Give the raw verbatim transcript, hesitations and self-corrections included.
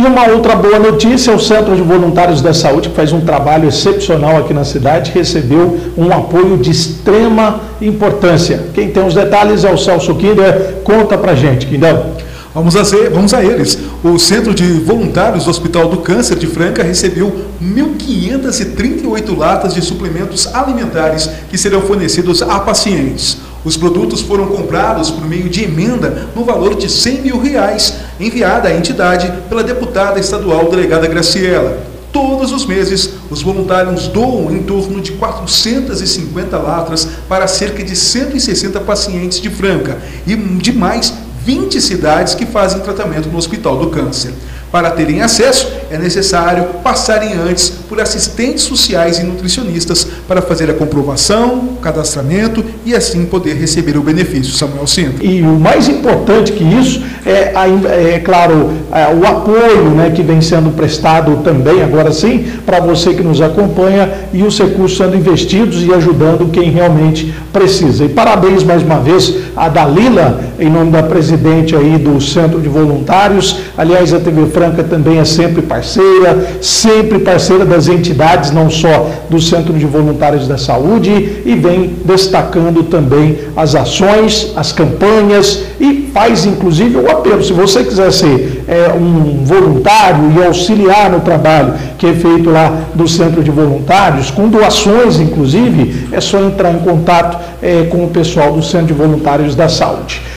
uma outra boa notícia, o Centro de Voluntários da Saúde, que faz um trabalho excepcional aqui na cidade, recebeu um apoio de extrema importância. Quem tem os detalhes é o Celso Kinder. Conta pra gente, Quindão. Vamos a, vamos a eles. O Centro de Voluntários do Hospital do Câncer de Franca recebeu mil quinhentas e trinta e oito latas de suplementos alimentares que serão fornecidos a pacientes. Os produtos foram comprados por meio de emenda no valor de cem mil reais, enviada à entidade pela deputada estadual delegada Graciela. Todos os meses, os voluntários doam em torno de quatrocentas e cinquenta latas para cerca de cento e sessenta pacientes de Franca e de mais vinte cidades que fazem tratamento no Hospital do Câncer. Para terem acesso, é necessário passarem antes por assistentes sociais e nutricionistas para fazer a comprovação, o cadastramento e assim poder receber o benefício. Samuel Cinto. E o mais importante que isso é, é claro, é, o apoio, né, que vem sendo prestado também, agora sim, para você que nos acompanha e os recursos sendo investidos e ajudando quem realmente precisa. E parabéns mais uma vez a Dalila, em nome da presidente aí do Centro de Voluntários. Aliás, a T V Franca também é sempre parceira, sempre parceira das entidades, não só do Centro de Voluntários da Saúde, e vem destacando também as ações, as campanhas e faz inclusive o apelo. Se você quiser ser é, um voluntário e auxiliar no trabalho que é feito lá do Centro de Voluntários, com doações inclusive, é só entrar em contato é, com o pessoal do Centro de Voluntários da Saúde.